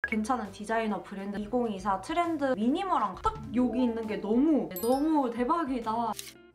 괜찮은 디자이너 브랜드 2024 트렌드 미니멀한 딱 여기 있는 게 너무 대박이다.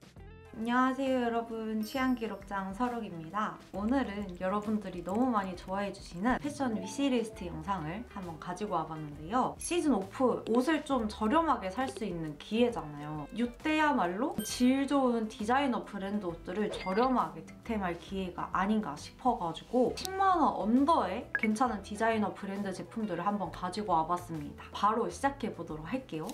안녕하세요 여러분, 취향기록장 서록입니다. 오늘은 여러분들이 너무 많이 좋아해주시는 패션 위시리스트 영상을 한번 가지고 와봤는데요. 시즌 오프 옷을 좀 저렴하게 살 수 있는 기회잖아요. 이때야말로 질 좋은 디자이너 브랜드 옷들을 저렴하게 득템할 기회가 아닌가 싶어가지고 10만원 언더의 괜찮은 디자이너 브랜드 제품들을 한번 가지고 와봤습니다. 바로 시작해보도록 할게요.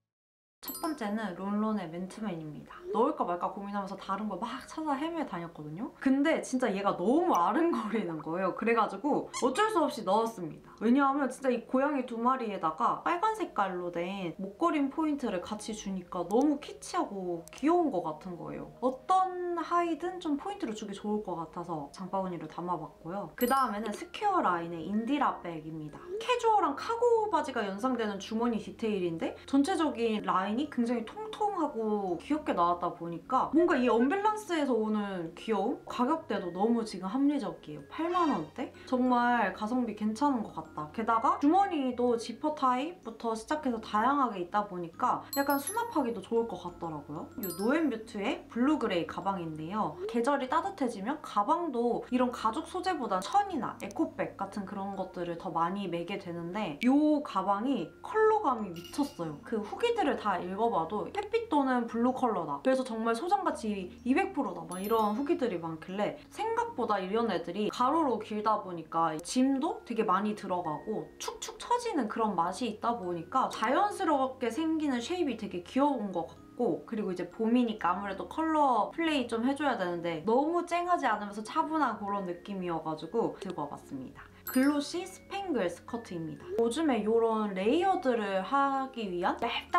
첫 번째는 론론의 맨투맨입니다. 넣을까 말까 고민하면서 다른 거 막 찾아 헤매 다녔거든요. 근데 진짜 얘가 너무 아른거리는 거예요. 그래가지고 어쩔 수 없이 넣었습니다. 왜냐하면 진짜 이 고양이 2마리에다가 빨간 색깔로 된 목걸이 포인트를 같이 주니까 너무 키치하고 귀여운 것 같은 거예요. 어떤 하이든 좀 포인트를 주기 좋을 것 같아서 장바구니로 담아봤고요. 그 다음에는 스퀘어 라인의 인디라 백입니다. 캐주얼한 카고 바지가 연상되는 주머니 디테일인데 전체적인 라인이 굉장히 통통하고 귀엽게 나왔다 보니까 뭔가 이 언밸런스에서 오는 귀여움? 가격대도 너무 지금 합리적이에요. 8만원대? 정말 가성비 괜찮은 것 같다. 게다가 주머니도 지퍼 타입부터 시작해서 다양하게 있다 보니까 약간 수납하기도 좋을 것 같더라고요. 이 노앤뷰트의 블루그레이 가방인데요. 계절이 따뜻해지면 가방도 이런 가죽 소재보다 천이나 에코백 같은 그런 것들을 더 많이 매게 되는데 이 가방이 컬러감이 미쳤어요. 그 후기들을 다 읽어봐도 햇빛 또는 블루 컬러다. 그래서 정말 소장가치 200%다. 막 이런 후기들이 많길래 생각보다 이런 애들이 가로로 길다 보니까 짐도 되게 많이 들어가고 축축 처지는 그런 맛이 있다 보니까 자연스럽게 생기는 쉐입이 되게 귀여운 것 같고, 그리고 이제 봄이니까 아무래도 컬러 플레이 좀 해줘야 되는데 너무 쨍하지 않으면서 차분한 그런 느낌이어가지고 들고 와봤습니다. 글로시 스팽글 스커트입니다. 요즘에 이런 레이어드를 하기 위한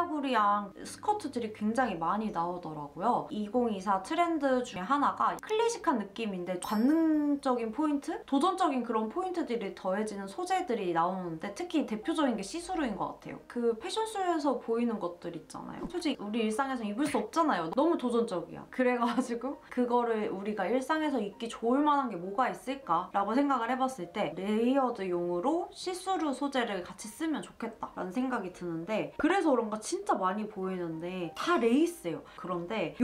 얇다구리한 스커트들이 굉장히 많이 나오더라고요. 2024 트렌드 중에 하나가 클래식한 느낌인데 관능적인 포인트? 도전적인 그런 포인트들이 더해지는 소재들이 나오는데 특히 대표적인 게 시스루인 것 같아요. 그 패션쇼에서 보이는 것들 있잖아요. 솔직히 우리 일상에서 입을 수 없잖아요. 너무 도전적이야. 그래가지고 그거를 우리가 일상에서 입기 좋을 만한 게 뭐가 있을까라고 생각을 해봤을 때 레이어드용으로 시스루 소재를 같이 쓰면 좋겠다라는 생각이 드는데, 그래서 그런가 진짜 많이 보이는데 다 레이스예요. 그런데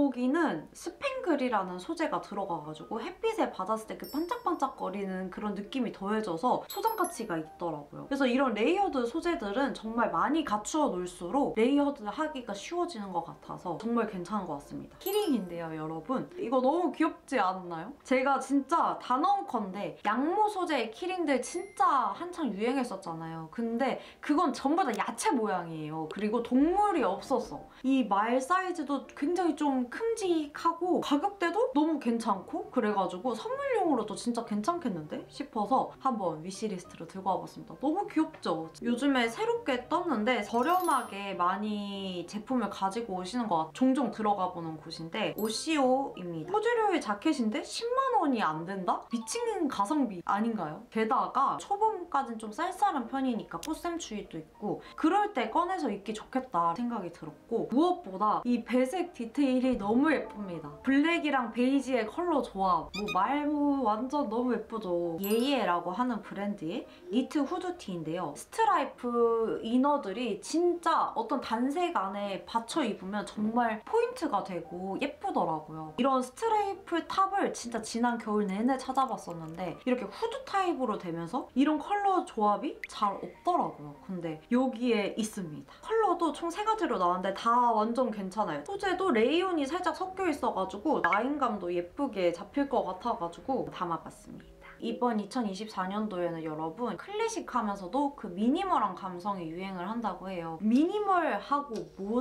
여기는 스팽글이라는 소재가 들어가가지고 햇빛에 받았을 때 그 반짝반짝거리는 그런 느낌이 더해져서 소장 가치가 있더라고요. 그래서 이런 레이어드 소재들은 정말 많이 갖추어 놓을수록 레이어드 하기가 쉬워지는 것 같아서 정말 괜찮은 것 같습니다. 키링인데요, 여러분. 이거 너무 귀엽지 않나요? 제가 진짜 다 넣은 건데 양모 소재의 키링들 진짜 한창 유행했었잖아요. 근데 그건 전부 다 야채 모양이에요. 그리고 동물이 없었어. 이 말 사이즈도 굉장히 좀 큼직하고 가격대도 너무 괜찮고 그래가지고 선물용으로도 진짜 괜찮겠는데 싶어서 한번 위시리스트로 들고 와봤습니다. 너무 귀엽죠? 요즘에 새롭게 떴는데 저렴하게 많이 제품을 가지고 오시는 것 같아요. 종종 들어가 보는 곳인데 오시오입니다. 소재료의 자켓인데 10만 원이 안 된다? 미친 가성비 아닌가요? 게다가 초봄까지는 좀 쌀쌀한 편이니까 꽃샘추위도 있고 그럴 때 꺼내서 입기 좋겠다 생각이 들었고, 무엇보다 이 배색 디테일이 너무 예쁩니다. 블랙이랑 베이지의 컬러 조합, 말모 완전 너무 예쁘죠. 예예라고 하는 브랜드의 니트 후드티인데요. 스트라이프 이너들이 진짜 어떤 단색 안에 받쳐 입으면 정말 포인트가 되고 예쁘더라고요. 이런 스트라이프 탑을 진짜 지난 겨울 내내 찾아봤었는데 이렇게 후드 타입으로 되면서 이런 컬러 조합이 잘 없더라고요. 근데 여기에 있습니다. 컬러도 총 3가지로 나왔는데 다 완전 괜찮아요. 소재도 레이온이 살짝 섞여 있어가지고 라인감도 예쁘게 잡힐 것 같아가지고 담아봤습니다. 이번 2024년도에는 여러분 클래식하면서도 그 미니멀한 감성이 유행을 한다고 해요. 미니멀하고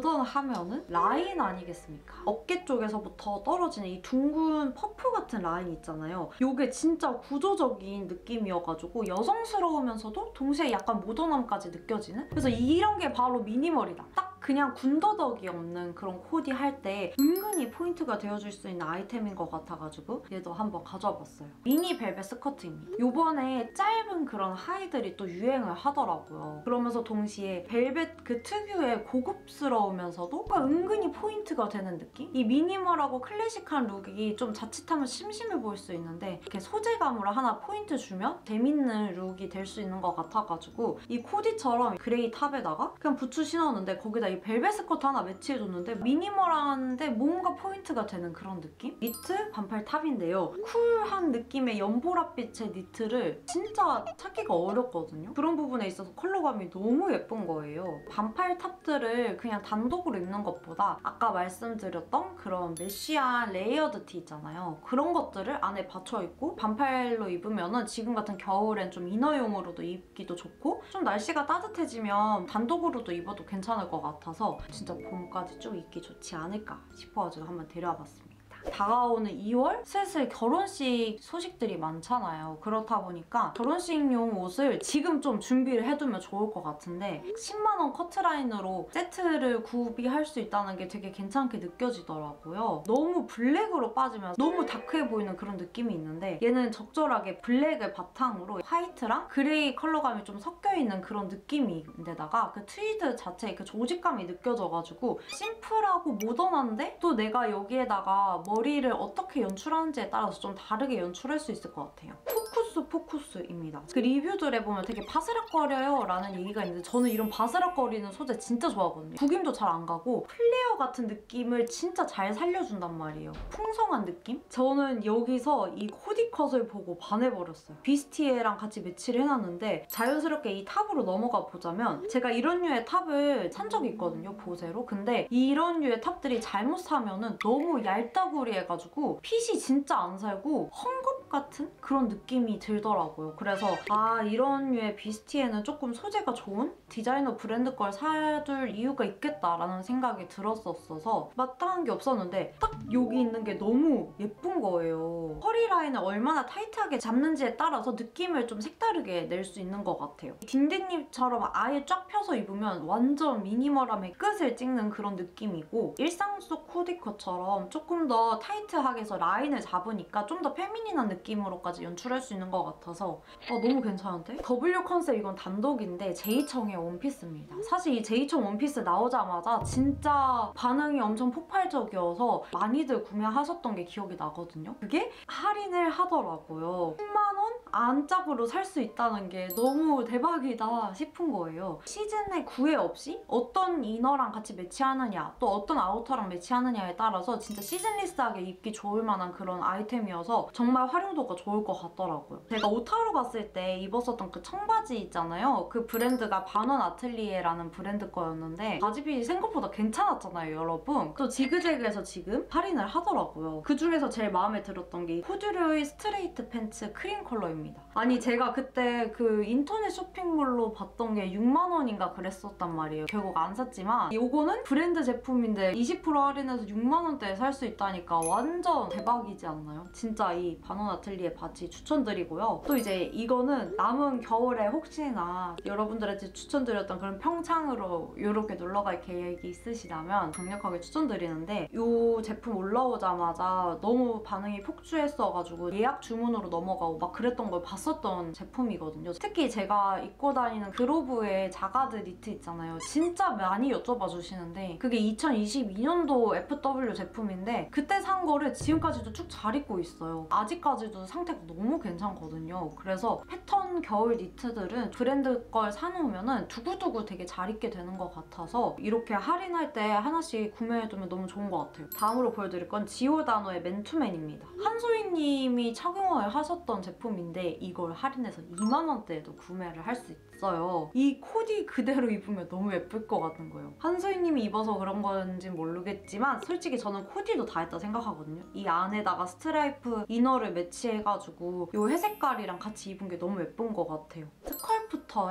모던하면은 라인 아니겠습니까? 어깨 쪽에서부터 떨어지는 이 둥근 퍼프 같은 라인 있잖아요. 이게 진짜 구조적인 느낌이어가지고 여성스러우면서도 동시에 약간 모던함까지 느껴지는? 그래서 이런 게 바로 미니멀이다. 딱 그냥 군더더기 없는 그런 코디 할 때 은근히 포인트가 되어줄 수 있는 아이템인 것 같아가지고 얘도 한번 가져와 봤어요. 미니 벨벳 스커트입니다. 요번에 짧은 그런 하의들이 또 유행을 하더라고요. 그러면서 동시에 벨벳 그 특유의 고급스러우면서도 은근히 포인트가 되는 느낌? 이 미니멀하고 클래식한 룩이 좀 자칫하면 심심해 보일 수 있는데 이렇게 소재감으로 하나 포인트 주면 재밌는 룩이 될 수 있는 것 같아가지고 이 코디처럼 그레이 탑에다가 그냥 부츠 신었는데 거기다 이 벨벳 스커트 하나 매치해줬는데 미니멀한데 뭔가 포인트가 되는 그런 느낌? 니트 반팔 탑인데요. 쿨한 느낌의 연보라빛의 니트를 진짜 찾기가 어렵거든요. 그런 부분에 있어서 컬러감이 너무 예쁜 거예요. 반팔 탑들을 그냥 단독으로 입는 것보다 아까 말씀드렸던 그런 메쉬한 레이어드 티 있잖아요. 그런 것들을 안에 받쳐입고 반팔로 입으면 지금 같은 겨울엔 좀 이너용으로도 입기도 좋고 좀 날씨가 따뜻해지면 단독으로도 입어도 괜찮을 것 같아서 진짜 봄까지 쭉 입기 좋지 않을까 싶어가지고 한번 데려와봤습니다. 다가오는 2월? 슬슬 결혼식 소식들이 많잖아요. 그렇다 보니까 결혼식용 옷을 지금 좀 준비를 해두면 좋을 것 같은데 10만 원 커트라인으로 세트를 구비할 수 있다는 게 되게 괜찮게 느껴지더라고요. 너무 블랙으로 빠지면 너무 다크해 보이는 그런 느낌이 있는데 얘는 적절하게 블랙을 바탕으로 화이트랑 그레이 컬러감이 좀 섞여있는 그런 느낌인데다가 그 트위드 자체의 그 조직감이 느껴져가지고 심플하고 모던한데 또 내가 여기에다가 머리를 어떻게 연출하는지에 따라서 좀 다르게 연출할 수 있을 것 같아요. 포쿠스입니다. 그 리뷰들에 보면 되게 바스락거려요 라는 얘기가 있는데 저는 이런 바스락거리는 소재 진짜 좋아하거든요. 구김도 잘 안 가고 플레어 같은 느낌을 진짜 잘 살려준단 말이에요. 풍성한 느낌? 저는 여기서 이 코디컷을 보고 반해버렸어요. 비스티에랑 같이 매치를 해놨는데 자연스럽게 이 탑으로 넘어가 보자면 제가 이런 류의 탑을 산 적이 있거든요, 보세로. 근데 이런 류의 탑들이 잘못 사면은 너무 얇다구리해가지고 핏이 진짜 안 살고 헝겊 같은 그런 느낌이 들더라고요. 그래서 이런 류의 비스티에는 조금 소재가 좋은 디자이너 브랜드 걸 사둘 이유가 있겠다라는 생각이 들었었어서 마땅한 게 없었는데 딱 여기 있는 게 너무 예쁜 거예요. 허리 라인을 얼마나 타이트하게 잡는지에 따라서 느낌을 좀 색다르게 낼 수 있는 것 같아요. 딘딘잎처럼 아예 쫙 펴서 입으면 완전 미니멀함의 끝을 찍는 그런 느낌이고 일상 속 코디컷처럼 조금 더 타이트하게 해서 라인을 잡으니까 좀 더 페미닌한 느낌으로까지 연출할 수 있는 것 같아서 너무 괜찮은데? W 컨셉 이건 단독인데 제이청의 원피스입니다. 사실 이 제이청 원피스 나오자마자 진짜 반응이 엄청 폭발적이어서 많이들 구매하셨던 게 기억이 나거든요. 그게 할인을 하더라고요. 10만 원 안짝으로 살 수 있다는 게 너무 대박이다 싶은 거예요. 시즌에 구애 없이 어떤 이너랑 같이 매치하느냐 또 어떤 아우터랑 매치하느냐에 따라서 진짜 시즌리스하게 입기 좋을 만한 그런 아이템이어서 정말 활용도가 좋을 것 같더라고요. 제가 옷하러 갔을 때 입었었던 그 청바지 있잖아요. 그 브랜드가 반원 아틀리에라는 브랜드 거였는데 바지핏이 생각보다 괜찮았잖아요, 여러분. 또 지그재그에서 지금 할인을 하더라고요. 그중에서 제일 마음에 들었던 게 코듀로이 스트레이트 팬츠 크림 컬러입니다. 아니 제가 그때 그 인터넷 쇼핑몰로 봤던 게 6만 원인가 그랬었단 말이에요. 결국 안 샀지만 이거는 브랜드 제품인데 20% 할인해서 6만 원대에 살 수 있다니까 완전 대박이지 않나요? 진짜 이 반원 아틀리에 바지 추천드리고요. 또 이제 이거는 남은 겨울에 혹시나 여러분들한테 추천드렸던 그런 평창으로 이렇게 놀러갈 계획이 있으시다면 강력하게 추천드리는데 이 제품 올라오자마자 너무 반응이 폭주했어가지고 예약 주문으로 넘어가고 막 그랬던 걸 봤었던 제품이거든요. 특히 제가 입고 다니는 그로브의 자가드 니트 있잖아요. 진짜 많이 여쭤봐 주시는데 그게 2022년도 FW 제품인데 그때 산 거를 지금까지도 쭉 잘 입고 있어요. 아직까지도 상태가 너무 괜찮거든요. 그래서 패턴 겨울 니트들은 브랜드 걸 사놓으면 두고두고 되게 잘 입게 되는 것 같아서 이렇게 할인할 때 하나씩 구매해두면 너무 좋은 것 같아요. 다음으로 보여드릴 건 지오다노의 맨투맨입니다. 한소희님이 착용을 하셨던 제품인데 이걸 할인해서 2만 원대에도 구매를 할 수 있어요. 이 코디 그대로 입으면 너무 예쁠 것 같은 거예요. 한소희님이 입어서 그런 건지 모르겠지만 솔직히 저는 코디도 다 했다 생각하거든요. 이 안에다가 스트라이프 이너를 매치해가지고 이 회색깔이랑 같이 입은 게 너무 예쁜 것 같아요. 스컬프터에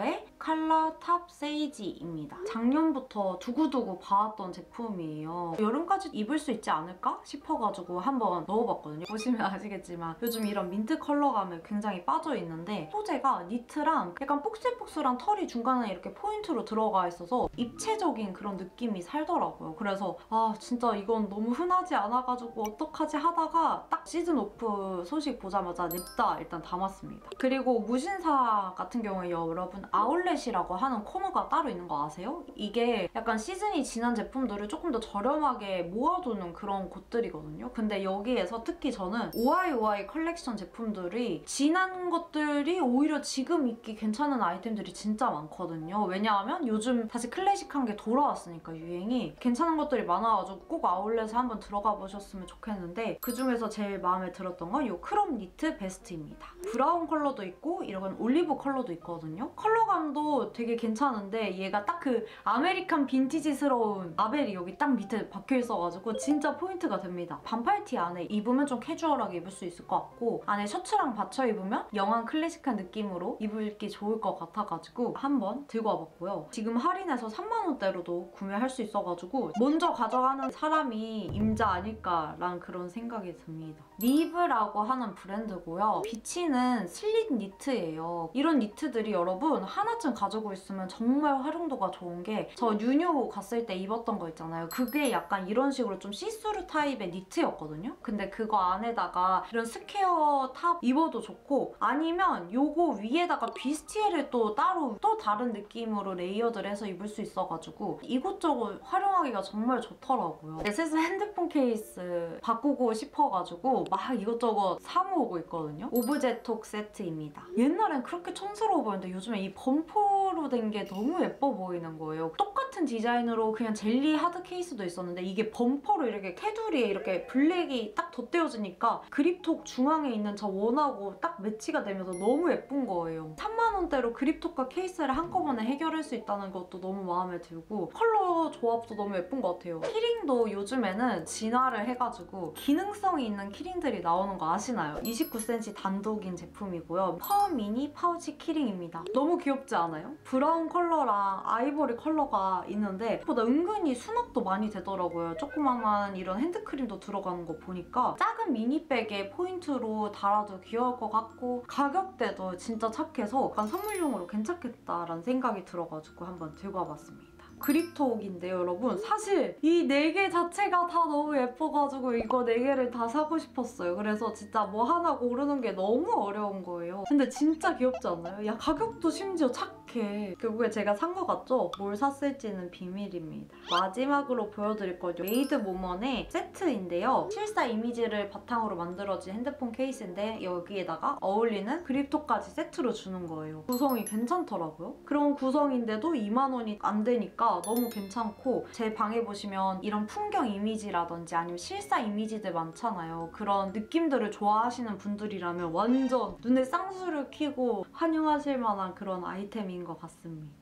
컬러 탑 세이지입니다. 작년부터 두고두고 봐왔던 제품이에요. 여름까지 입을 수 있지 않을까 싶어가지고 한번 넣어봤거든요. 보시면 아시겠지만 요즘 이런 민트 컬러감에 굉장히 빠져있는데 소재가 니트랑 약간 폭실폭실한 털이 중간에 이렇게 포인트로 들어가 있어서 입체적인 그런 느낌이 살더라고요. 그래서 아 진짜 이건 너무 흔하지 않아가지고 어떡하지 하다가 딱 시즌 오프 소식 보자마자 냅다 일단 담았습니다. 그리고 무신사 같은 경우에 여러분 아울렛이라고 하는 코너가 따로 있는 거 아세요? 이게 약간 시즌이 지난 제품들을 조금 더 저렴하게 모아두는 그런 곳들이거든요. 근데 여기에서 특히 저는 OIOI 컬렉션 제품들이 지난 것들이 오히려 지금 입기 괜찮은 아이템들이 진짜 많거든요. 왜냐하면 요즘 다시 클래식한 게 돌아왔으니까 유행이 괜찮은 것들이 많아가지고 꼭 아울렛에 한번 들어가 보셨으면 좋겠는데 그중에서 제일 마음에 들었던 건 이 크롭 니트 베스트입니다. 브라운 컬러도 있고 이런 올리브 컬러도 있거든요. 컬러감도 되게 괜찮은데 얘가 딱 그 아메리칸 빈티지스러운 라벨이 여기 딱 밑에 박혀있어가지고 진짜 포인트가 됩니다. 반팔티 안에 입으면 좀 캐주얼하게 입을 수 있을 것 같고 안에 셔츠랑 받쳐 입으면 영한 클래식한 느낌으로 입기 좋을 것 같아가지고 한번 들고 와봤고요. 지금 할인해서 3만원대로도 구매할 수 있어가지고 먼저 가져가는 사람이 임자 아닐까라는 그런 생각이 듭니다. 리브라고 하는 브랜드고요. 비치는 슬릿 니트예요. 이런 니트들이 여러분 하나쯤 가지고 있으면 정말 활용도가 좋은 게 저 유뉴 갔을 때 입었던 거 있잖아요. 그게 약간 이런 식으로 좀 시스루 타입의 니트였거든요. 근데 그거 안에다가 이런 스퀘어 탑 입어도 좋고 아니면 요거 위에다가 비스티에를 또 따로 또 다른 느낌으로 레이어드를 해서 입을 수 있어가지고 이것저것 활용하기가 정말 좋더라고요. 슬슬 핸드폰 케이스 바꾸고 싶어가지고 막 이것저것 사 모으고 있거든요. 오브제톡 세트입니다. 옛날엔 그렇게 촌스러워 보였는데 요즘에 이 범퍼로 된 게 너무 예뻐 보이는 거예요. 똑같은 디자인으로 그냥 젤리 하드 케이스도 있었는데 이게 범퍼로 이렇게 테두리에 이렇게 블랙이 딱 덧대어지니까 그립톡 중앙에 있는 저 원하고 딱 매치가 되면서 너무 예쁜 거예요. 3만원대로 그립톡과 케이스를 한꺼번에 해결할 수 있다는 것도 너무 마음에 들고 컬러 조합도 너무 예쁜 것 같아요. 키링도 요즘에는 진화를 해가지고 기능성이 있는 키링들이 나오는 거 아시나요? 29cm 단독인 제품이고요. 파워 미니 파우치 키링입니다. 너무 귀엽지 않아요? 브라운 컬러랑 아이보리 컬러가 있는데 보다 은근히 수납도 많이 되더라고요. 조그마한 이런 핸드크림도 들어가는 거 보니까 작은 미니백에 포인트로 달아도 귀여울 것 같고 가격대도 진짜 착해서 약간 선물용으로 괜찮겠다라는 생각이 들어가지고 한번 들고 와봤습니다. 그립톡인데요, 여러분. 사실 이 4개 자체가 다 너무 예뻐가지고 이거 4개를 다 사고 싶었어요. 그래서 진짜 뭐 하나 고르는 게 너무 어려운 거예요. 근데 진짜 귀엽지 않나요? 야, 가격도 심지어 착해. 결국에 제가 산 거 같죠? 뭘 샀을지는 비밀입니다. 마지막으로 보여드릴 거죠. 메이드 모먼의 세트인데요. 실사 이미지를 바탕으로 만들어진 핸드폰 케이스인데 여기에다가 어울리는 그립톡까지 세트로 주는 거예요. 구성이 괜찮더라고요. 그런 구성인데도 2만 원이 안 되니까 너무 괜찮고 제 방에 보시면 이런 풍경 이미지라든지 아니면 실사 이미지들 많잖아요. 그런 느낌들을 좋아하시는 분들이라면 완전 눈에 쌍수를 켜고 환영하실 만한 그런 아이템인 것 같습니다.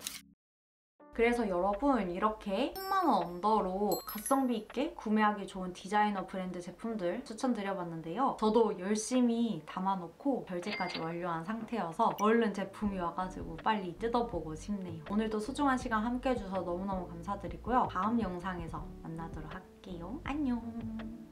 그래서 여러분 이렇게 10만 원 언더로 가성비 있게 구매하기 좋은 디자이너 브랜드 제품들 추천드려봤는데요. 저도 열심히 담아놓고 결제까지 완료한 상태여서 얼른 제품이 와가지고 빨리 뜯어보고 싶네요. 오늘도 소중한 시간 함께 해주셔서 너무너무 감사드리고요. 다음 영상에서 만나도록 할게요. 안녕!